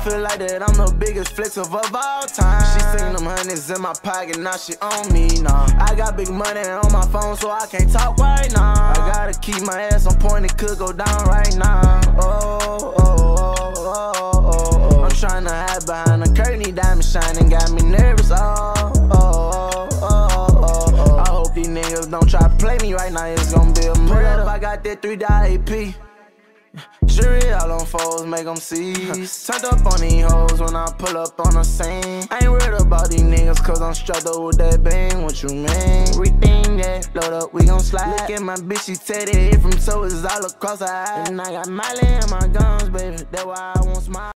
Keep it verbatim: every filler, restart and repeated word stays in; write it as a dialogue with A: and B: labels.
A: feel like that I'm the biggest flexer of all time. She seen them hundreds in my pocket, now she on me, nah. I got big money on my phone, so I can't talk right now. I gotta keep my ass on point, it could go down right now. Oh, oh, oh, oh, oh, oh. I'm tryna hide behind the curtain, these diamonds shining, got me nervous. Oh, oh, oh, oh, oh, oh. I hope these niggas don't try to play me right now, it's gonna be a murder. I got that three dollar A P. Jury all on foes, make them see. Turned up on these hoes when I pull up on the scene. I ain't worried about these niggas cause I'm strapped up with that bang. What you mean? Everything that load up, we gon' slide. Look at my bitch, she tatted it from toes all across her eye. And I got Miley in my gums, baby, that's why I won't smile.